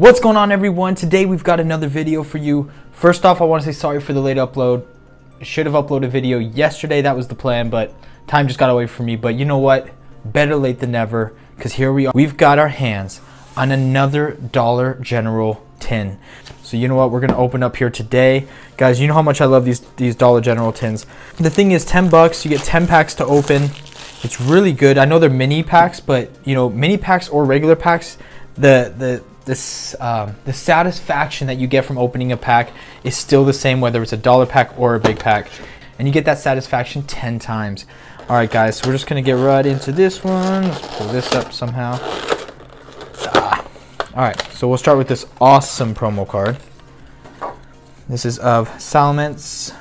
What's going on, everyone? Today we've got another video for you. First off, I want to say sorry for the late upload. I should have uploaded a video yesterday. That was the plan, but time just got away from me. But you know what? Better late than never, because here we are. We've got our hands on another Dollar General tin. So you know what? We're going to open up here today. Guys, you know how much I love these Dollar General tins. The thing is, 10 bucks, you get 10 packs to open. It's really good. I know they're mini packs, but you know, mini packs or regular packs, the satisfaction that you get from opening a pack is still the same, whether it's a dollar pack or a big pack, and you get that satisfaction 10 times. All right, guys, so we're just gonna get right into this one. Let's pull this up somehow. All right, so we'll start with this awesome promo card. This is of Salamence.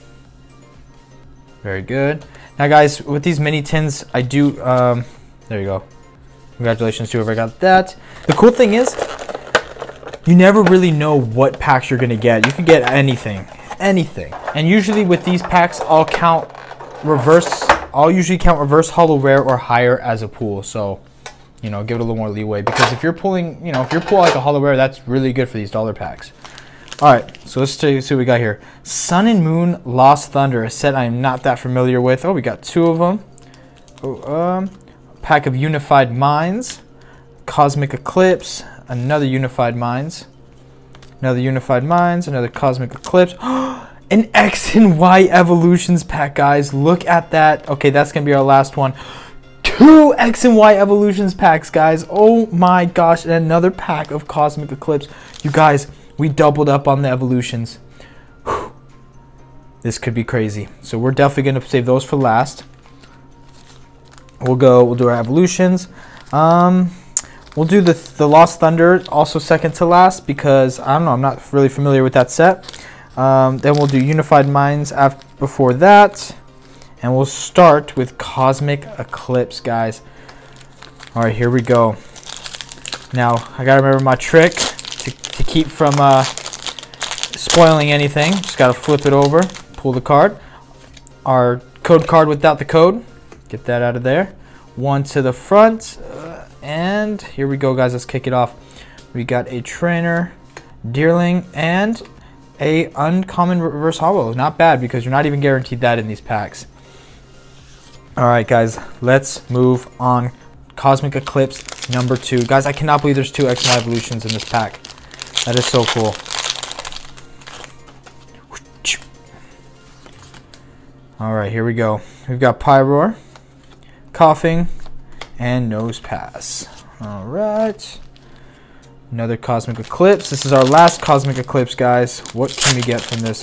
Very good. Now, guys, with these mini tins, I do there you go. Congratulations to whoever got that. The cool thing is, you never really know what packs you're gonna get. You can get anything. And usually with these packs, I'll usually count reverse holo rare or higher as a pool. So, you know, give it a little more leeway, because if you're pulling, if you're pulling like a holo rare, that's really good for these dollar packs. All right, so let's see what we got here. Sun and Moon Lost Thunder, a set I'm not that familiar with. Oh, we got two of them. Oh, pack of Unified Minds, Cosmic Eclipse, another Unified Minds, another Unified Minds, another Cosmic Eclipse. An X and Y Evolutions pack, guys. Look at that. Okay, that's gonna be our last one. 2 X and Y Evolutions packs, guys. Oh my gosh, and another pack of Cosmic Eclipse. You guys, we doubled up on the evolutions. Whew. This could be crazy. So we're definitely gonna save those for last. We'll do our evolutions. We'll do the Lost Thunder also second to last, because I don't know, I'm not really familiar with that set. Then we'll do Unified Minds before that, and we'll start with Cosmic Eclipse, guys. All right, here we go. Now I gotta remember my trick to keep from spoiling anything. Just gotta flip it over, pull the card. Our code card without the code. Get that out of there. One to the front, and here we go, guys. Let's kick it off. We got a trainer, Deerling, and a uncommon reverse holo. Not bad, because you're not even guaranteed that in these packs. All right, guys, let's move on. Cosmic Eclipse number 2, guys. I cannot believe there's 2 X-Men evolutions in this pack. That is so cool. All right, here we go. We've got Pyroar, Coughing, and Nose Pass. All right, another Cosmic Eclipse. This is our last Cosmic Eclipse, guys. What can we get from this?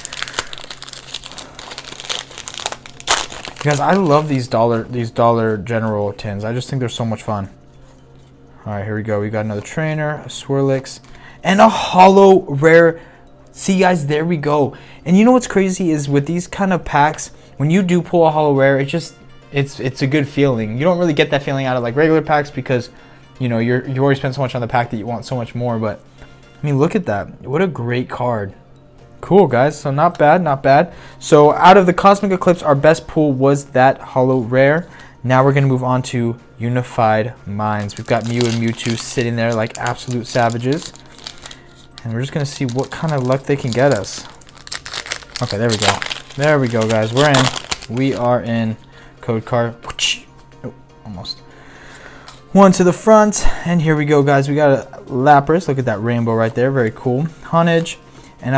Guys, I love these Dollar General tins. I just think they're so much fun. All right, here we go. We got another trainer, a Swirlix, and a holo rare. See, guys, there we go. And you know what's crazy is, with these kind of packs, when you do pull a holo rare, it's a good feeling. You don't really get that feeling out of like regular packs, because you know you already spent so much on the pack that you want so much more. But I mean, look at that. What a great card. Cool, guys. So not bad, not bad. So out of the Cosmic Eclipse, our best pull was that holo rare. Now we're gonna move on to Unified Minds. We've got Mew and Mewtwo sitting there like absolute savages, and we're just gonna see what kind of luck they can get us. Okay, there we go. There we go, guys. We're in. We are in. Code card. Oh, almost. One to the front, and here we go, guys. We got a Lapras. Look at that rainbow right there. Very cool. Honage, and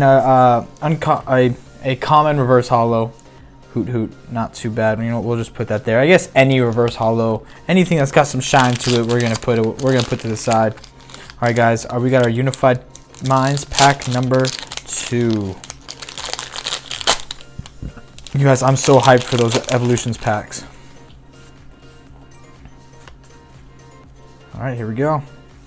a common reverse holo. Hoot hoot. Not too bad. You know, we'll just put that there. I guess any reverse holo, anything that's got some shine to it, we're gonna put to the side. All right, guys. We got our Unified Minds pack number 2. You guys, I'm so hyped for those evolutions packs. All right, here we go.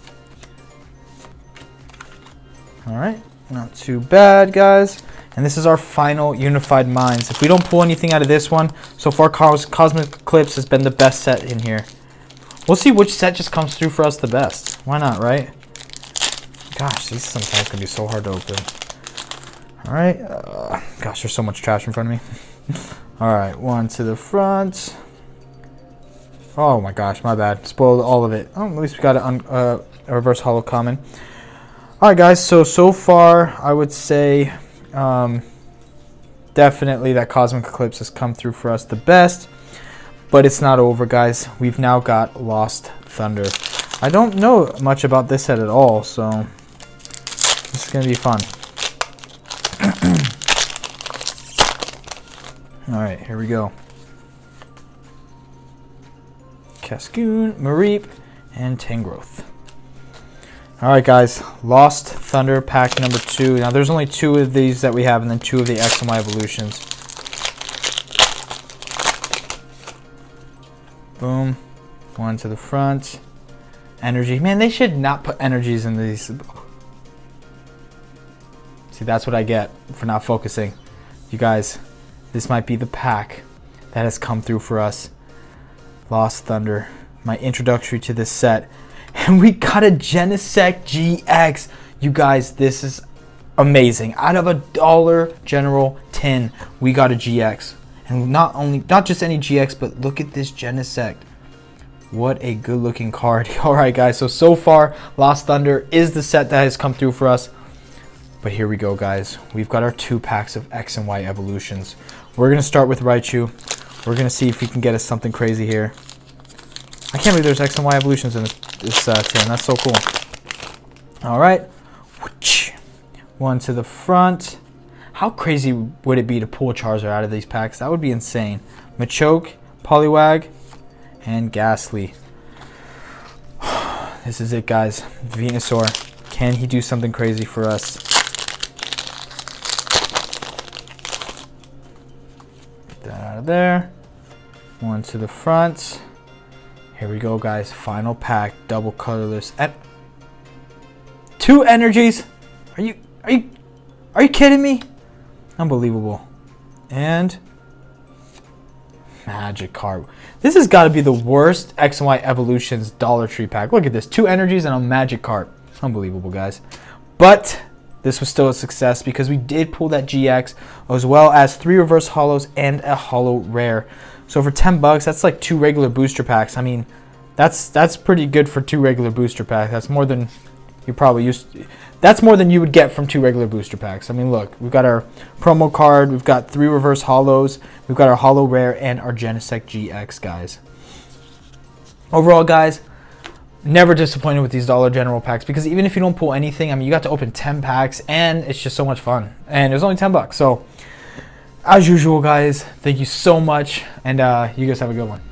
All right, not too bad, guys. And this is our final Unified Minds. If we don't pull anything out of this one, so far Cosmic Eclipse has been the best set in here. We'll see which set just comes through for us the best. Why not, right? Gosh, these sometimes can be so hard to open. All right, gosh, there's so much trash in front of me. All right, one to the front. Oh my gosh, my bad. Spoiled all of it. Oh, at least we got a reverse holo common. Alright guys, so far I would say definitely that Cosmic Eclipse has come through for us the best. But it's not over, guys. We've now got Lost Thunder. I don't know much about this set at all, so this is going to be fun. Alright, here we go. Cascoon, Mareep, and Tangrowth. Alright guys, Lost Thunder pack number 2. Now there's only 2 of these that we have, and then 2 of the X and Y evolutions. Boom. 1 to the front. Energy. Man, they should not put energies in these. See, that's what I get for not focusing. You guys, this might be the pack that has come through for us. Lost Thunder. My introductory to this set. And we got a Genesect GX. You guys, this is amazing. Out of a Dollar General tin, we got a GX. And not just any GX, but look at this Genesect. What a good looking card. Alright guys, so far Lost Thunder is the set that has come through for us. But here we go guys. We've got our 2 packs of X and Y evolutions. We're going to start with Raichu. We're going to see if he can get us something crazy here. I can't believe there's X and Y evolutions in this tin. That's so cool. Alright. 1 to the front. How crazy would it be to pull a Charizard out of these packs? That would be insane. Machoke, Poliwag, and Ghastly. This is it, guys. Venusaur. Can he do something crazy for us? Get that out of there. 1 to the front. Here we go, guys. Final pack. Double colorless. And 2 energies. Are you kidding me? Unbelievable. And Magikarp. This has got to be the worst X and Y Evolutions Dollar Tree pack. Look at this. 2 energies and a Magikarp. Unbelievable, guys. But this was still a success because we did pull that GX as well as 3 reverse holos and a holo rare. So for 10 bucks, that's like 2 regular booster packs. I mean, that's pretty good for 2 regular booster packs. That's more than you probably used to. That's more than you would get from 2 regular booster packs. I mean, look, we've got our promo card, we've got 3 reverse holos, we've got our holo rare, and our Genesect GX, guys. Overall, guys, never disappointed with these Dollar General packs because even if you don't pull anything, I mean, you got to open 10 packs, and it's just so much fun. And it was only 10 bucks. So, as usual, guys, thank you so much, and you guys have a good one.